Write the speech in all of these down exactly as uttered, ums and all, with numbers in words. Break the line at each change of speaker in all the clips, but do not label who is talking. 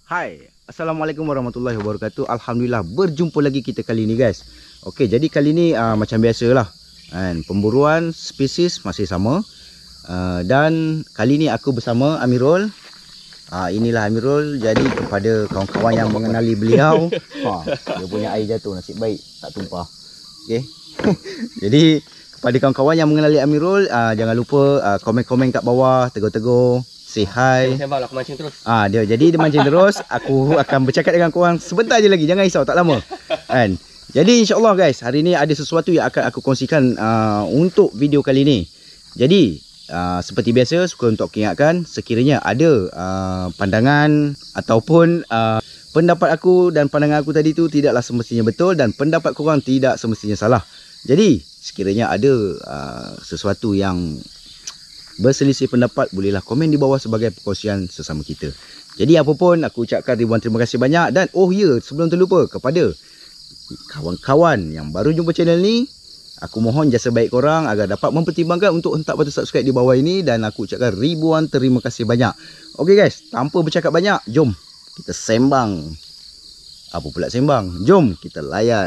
Hai, Assalamualaikum warahmatullahi wabarakatuh. Alhamdulillah berjumpa lagi kita kali ni guys. Okey, jadi kali ni uh, macam biasalah kan, pemburuan spesies masih sama. Uh, dan kali ni aku bersama Amirul. Uh, inilah Amirul. Jadi kepada kawan-kawan yang mengenali beliau, ha, dia punya air jatuh, nasib baik tak tumpah. Okey. Jadi kepada kawan-kawan yang mengenali Amirul, uh, jangan lupa uh, komen-komen kat bawah, tegur-tegur, say hi.
Sembang aku mancing terus.
Ah, dia jadi dia mancing terus. Aku akan bercakap dengan korang sebentar je lagi. Jangan risau, tak lama. Kan? Jadi insya-Allah guys, hari ni ada sesuatu yang akan aku kongsikan uh, untuk video kali ni. Jadi uh, seperti biasa, suka untuk ingatkan, sekiranya ada uh, pandangan ataupun uh, pendapat aku dan pandangan aku tadi tu tidaklah semestinya betul, dan pendapat korang tidak semestinya salah. Jadi sekiranya ada uh, sesuatu yang berselisih pendapat, bolehlah komen di bawah sebagai perkongsian sesama kita. Jadi apa pun, aku ucapkan ribuan terima kasih banyak. Dan oh ya, sebelum terlupa, kepada kawan-kawan yang baru jumpa channel ni, aku mohon jasa baik korang agar dapat mempertimbangkan untuk hentak button subscribe di bawah ini. Dan aku ucapkan ribuan terima kasih banyak. Ok guys, tanpa bercakap banyak, jom kita sembang. Apa pula sembang? Jom kita layan.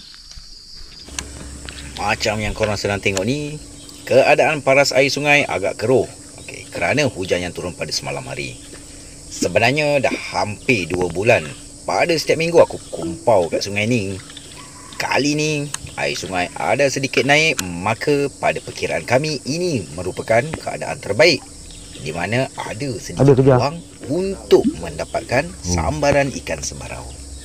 Macam yang korang sedang tengok ni, keadaan paras air sungai agak keruh. Okey, kerana hujan yang turun pada semalam hari. Sebenarnya dah hampir dua bulan pada setiap minggu aku kumpau kat sungai ni. Kali ni air sungai ada sedikit naik, maka pada perkiraan kami ini merupakan keadaan terbaik, di mana ada sedikit peluang untuk mendapatkan sambaran ikan sebarau.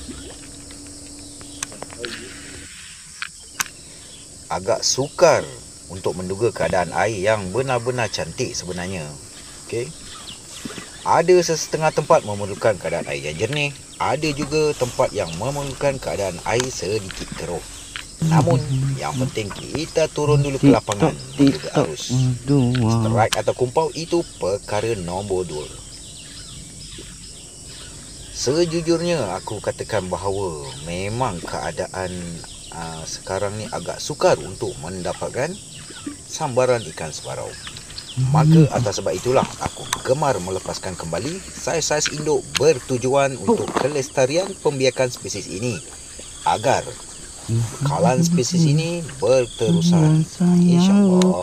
Agak sukar untuk menduga keadaan air yang benar-benar cantik sebenarnya. Okey. Ada sesetengah tempat memerlukan keadaan air yang jernih, ada juga tempat yang memerlukan keadaan air sedikit keruh. Namun yang penting kita turun dulu ke lapangan menjaga arus. Strike atau kumpau itu perkara nombor dua. Sejujurnya aku katakan bahawa memang keadaan uh, sekarang ni agak sukar untuk mendapatkan sambaran ikan sebarau. Maka atas sebab itulah aku gemar melepaskan kembali saiz-saiz induk bertujuan untuk kelestarian pembiakan spesies ini, agar kekalan spesies ini berterusan, insya-Allah.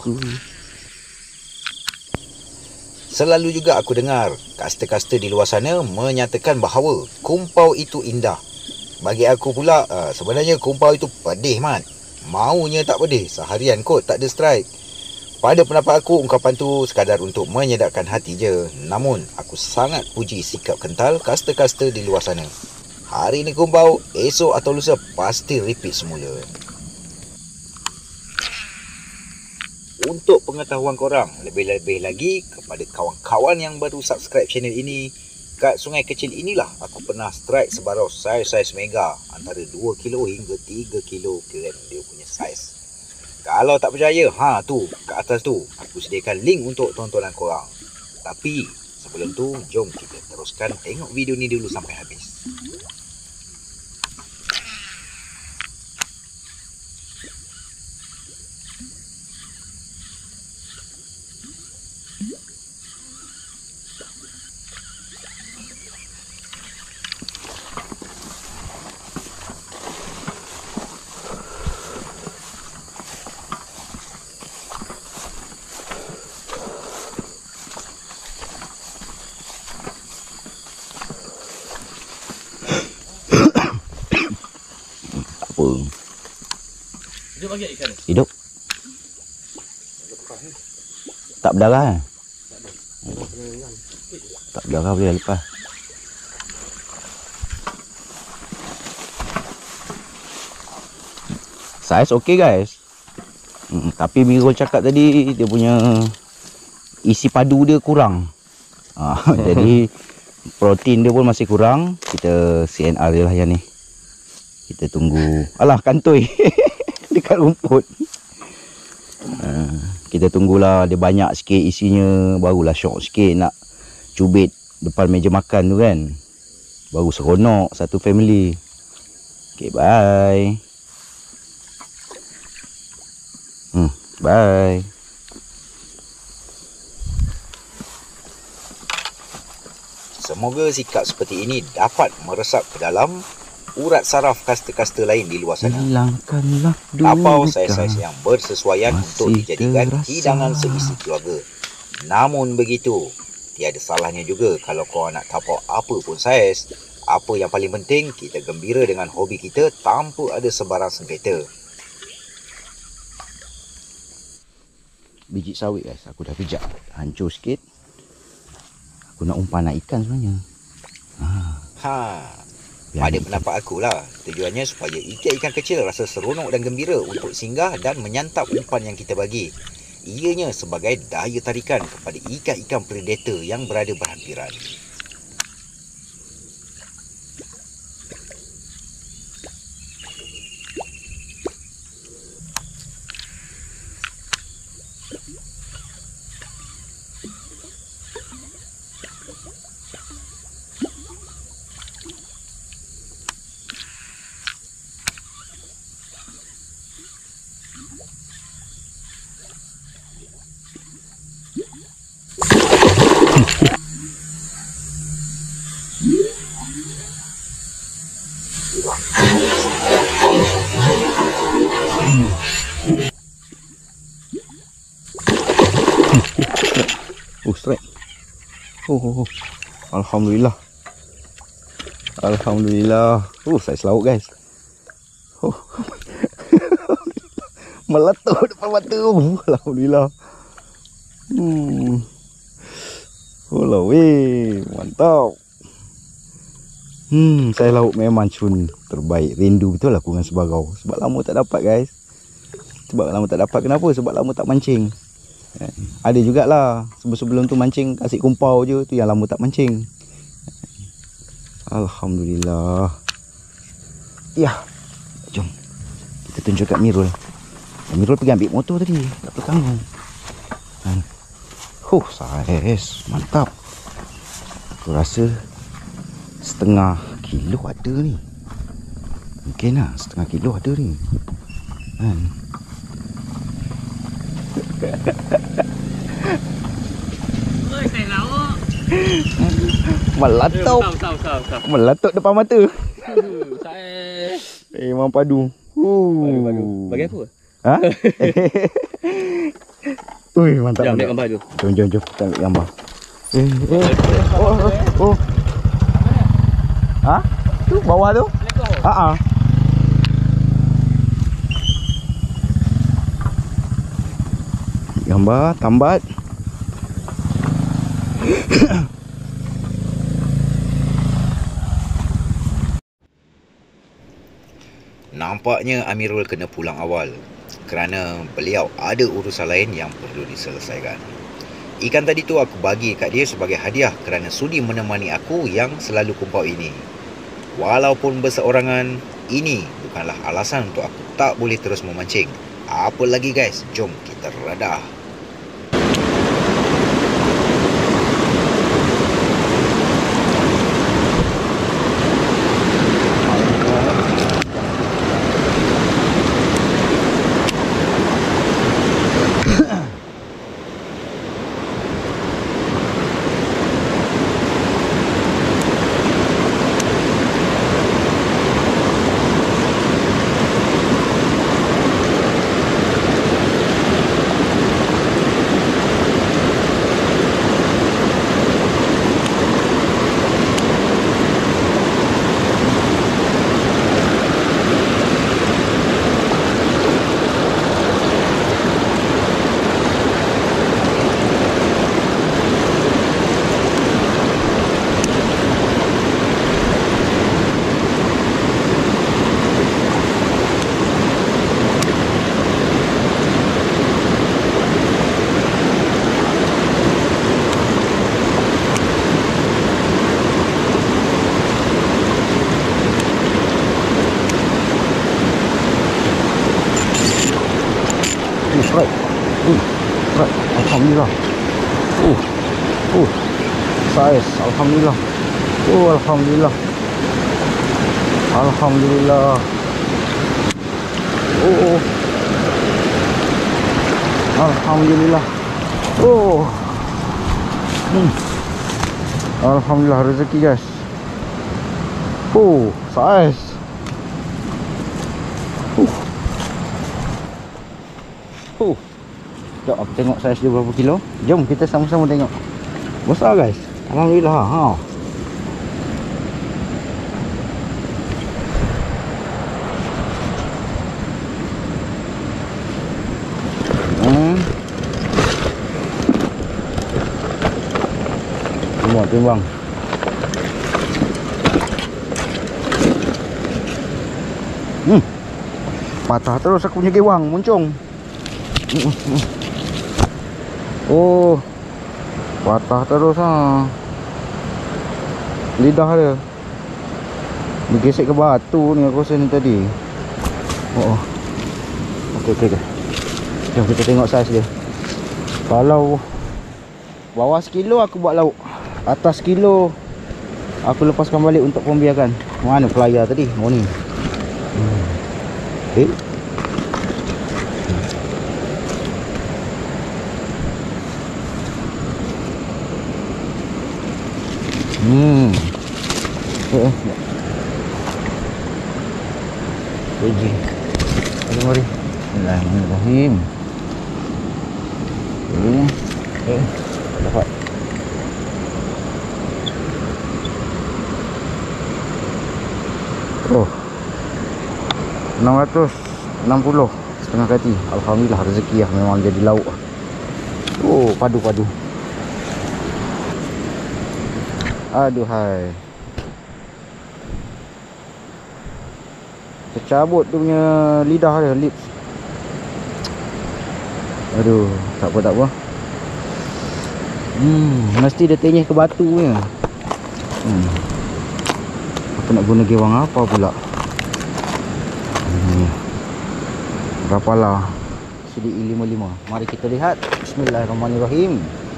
Selalu juga aku dengar caster-caster di luar sana menyatakan bahawa kumpau itu indah. Bagi aku pula, sebenarnya kumpau itu pedih mat. Maunya tak pedih, seharian kot tak ada strike. Pada pendapat aku, ungkapan tu sekadar untuk menyedapkan hati je. Namun, aku sangat puji sikap kental caster-caster di luar sana. Hari ni kumpau, esok atau lusa pasti repeat semula. Untuk pengetahuan korang, lebih-lebih lagi kepada kawan-kawan yang baru subscribe channel ini, kat sungai kecil inilah aku pernah strike sebarau saiz-saiz mega, antara dua kilo hingga tiga kilo gram dia punya saiz. Kalau tak percaya, ha tu kat atas tu aku sediakan link untuk tontonan korang. Tapi sebelum tu, jom kita teruskan tengok video ni dulu sampai habis.
Hidup lagi ikan ni?
Hidup. Tak berdarah eh? Tak berdarah, boleh lepas. Saiz okey guys. Hmm, tapi Mirul cakap tadi dia punya isi padu dia kurang. Ha, jadi protein dia pun masih kurang. Kita C N R je lah yang ni. Kita tunggu. Alah, kantoi dekat rumput. Uh, kita tunggulah dia banyak sikit isinya, barulah syok sikit nak cubit depan meja makan tu kan. Baru seronok satu family. Okay, bye. Hmm, bye.
Semoga sikap seperti ini dapat meresap ke dalam urat saraf kasta-kasta lain di luar sana.
Hilangkanlah
Tapau
duka
saiz-saiz yang bersesuaian untuk
masih
dijadikan
terasa.
hidangan seisi keluarga. Namun begitu, tiada salahnya juga kalau korang nak tapau apa pun saiz. Apa yang paling penting, kita gembira dengan hobi kita tanpa ada sebarang sengketa.
Biji sawit guys, aku dah pijak hancur sikit. Aku nak umpan nak ikan sebenarnya. Ha.
Ha. Pada pendapat aku lah, tujuannya supaya ikan-ikan kecil rasa seronok dan gembira untuk singgah dan menyantap umpan yang kita bagi. Ianya sebagai daya tarikan kepada ikan-ikan predator yang berada berhampiran.
Oh, strike. Oh, oh, oh. Alhamdulillah. Alhamdulillah. Oh, saiz laut guys. Oh. Meletup depan mata. Alhamdulillah. Hmm. Oh lah weh, mantap. Hmm, saiz laut memang cun terbaik. Rindu betul aku dengan sebarau. Sebab lama tak dapat guys. Sebab lama tak dapat kenapa? Sebab lama tak mancing. Ada jugalah sebelum-sebelum tu mancing kasih kumpau je, tu yang lama tak mancing. Alhamdulillah. Ya. Jom. Kita tunjuk kat Mirul. Mirul pergi ambil motor tadi kat belakang tu. Huh, saiz mantap. Aku rasa setengah kilo ada ni. Mungkin lah setengah kilo ada ni. Kan?
Oi, saya lauk.
Meletup.
Tahu, tahu, tahu, tahu.
Meletup depan mata.
Saya
Eh, memang padu. Uh.
bagi aku.
Ha? Ui, mantap.
Jom
mantap.
ambil gambar tu.
Jom, jom, jom. Kita ambil gambar. Eh, eh. Oh, oh, oh. Ha? Tu bawah tu? Ha ah. Gambar tambat.
Nampaknya Amirul kena pulang awal kerana beliau ada urusan lain yang perlu diselesaikan. Ikan tadi tu aku bagi kat dia sebagai hadiah kerana sudi menemani aku yang selalu kumpau ini. Walaupun berseorangan, ini bukanlah alasan untuk aku tak boleh terus memancing. Apa lagi guys, jom kita radah.
Right. Uh, right. Alhamdulillah. Uh. Uh. Saiz. Alhamdulillah. Oh, alhamdulillah. Alhamdulillah. Oh. oh. Alhamdulillah. Oh. Hmm. Alhamdulillah rezeki guys. Oh, saiz. Uh. Uh. Sekejap aku tengok saiz dia berapa kilo. Jom kita sama-sama tengok. Besar guys. Alhamdulillah. Ha. Hmm. Timbang, timbang. Hmm. Patah terus aku punya gewang, muncung. Oh. Patah terus ha. Lidah dia. Digesek ke batu ni aku rasa ni tadi. Oh. Okey okey okey. Jom kita tengok saiz dia. Kalau bawah sekilo aku buat lauk. Atas kilo aku lepaskan balik untuk pembiakan. Mana pelayar tadi? Oh ni. Hmm. Eh. Hmm. Eh. Uji. Mari mari. Bismillahirrahmanirrahim. Ini. Eh. Dapat. Oh. enam ratus enam puluh setengah kati. Alhamdulillah rezeki lah, memang jadi lauk. Oh, padu-padu. Aduhai. Tercabut dia punya lidah dia, lips. Aduh, tak apa tak apa. Hmm, mesti dia tenyih ke batunya. Hmm. Aku nak guna gewang apa pula? Hmm. Berapalah C D I lima puluh lima. Mari kita lihat. Bismillahirrahmanirrahim.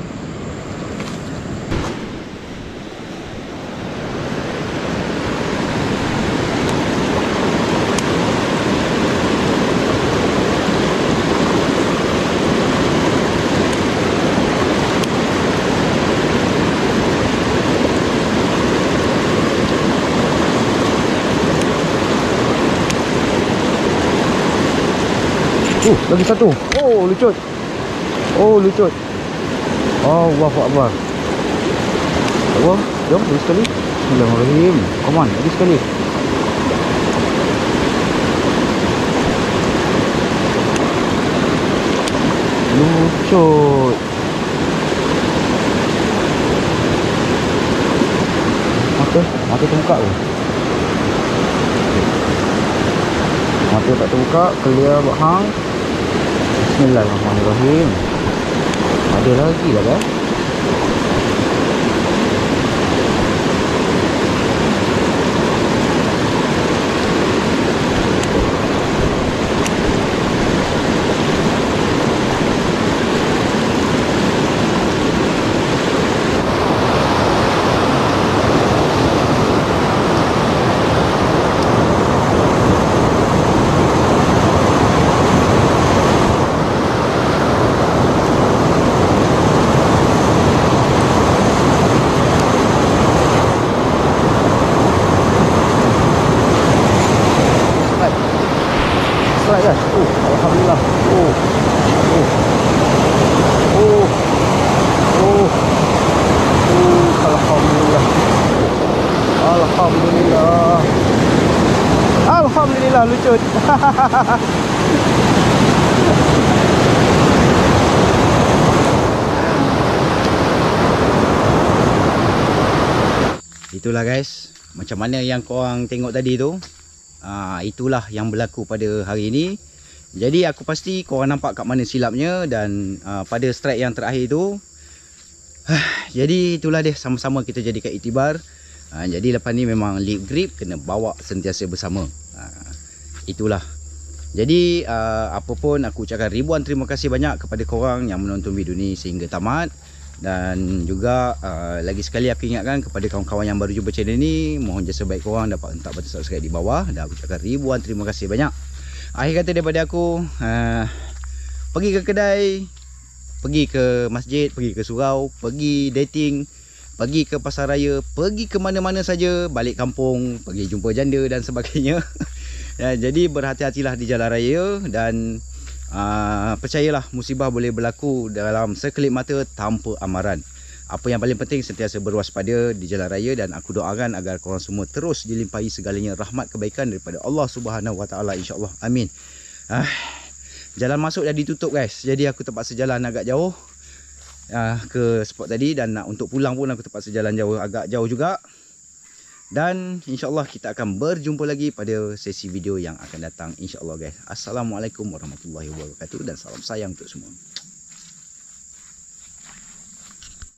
Uh, lagi satu. Oh, lucut. Oh, lucut. Oh, Allahu Akbar. Allah, jom lagi sekali. Bismillahirrahmanirrahim. Come on, lagi sekali. Lucut. Mata, mata terbuka ke? Mata tak terbuka, clear buat hang. Bismillahirrahmanirrahim. Ada lagi lah kan? Strike guys. Oh, alhamdulillah. Oh. Oh. Oh. Oh. Oh, alhamdulillah. Alhamdulillah. Alhamdulillah lucut. Itulah guys, macam mana yang korang tengok tadi tu. Uh, itulah yang berlaku pada hari ini. Jadi aku pasti korang nampak kat mana silapnya. Dan uh, pada strike yang terakhir tu uh, jadi itulah dia, sama-sama kita jadikan iktibar. uh, Jadi lepas ni memang lip grip kena bawa sentiasa bersama. uh, Itulah. Jadi uh, apa pun aku ucapkan ribuan terima kasih banyak kepada korang yang menonton video ni sehingga tamat. Dan juga uh, lagi sekali aku ingatkan kepada kawan-kawan yang baru jumpa channel ni, mohon jasa baik korang dapat letak button subscribe di bawah. Dan aku ucapkan ribuan terima kasih banyak. Akhir kata daripada aku, uh, pergi ke kedai, pergi ke masjid, pergi ke surau, pergi dating, pergi ke pasar raya, pergi ke mana-mana saja, balik kampung, pergi jumpa janda dan sebagainya. Ya, jadi berhati-hatilah di jalan raya dan uh, percayalah musibah boleh berlaku dalam sekelip mata tanpa amaran. Apa yang paling penting sentiasa berwaspada di jalan raya, dan aku doakan agar korang semua terus dilimpahi segalanya rahmat kebaikan daripada Allah Subhanahu Wa Taala, insya-Allah. Amin. Ah, jalan masuk dah ditutup guys. Jadi aku terpaksa jalan agak jauh uh, ke spot tadi, dan nak untuk pulang pun aku terpaksa jalan jauh agak jauh juga. Dan insya-Allah kita akan berjumpa lagi pada sesi video yang akan datang, insya-Allah guys. Assalamualaikum warahmatullahi wabarakatuh dan salam sayang untuk semua.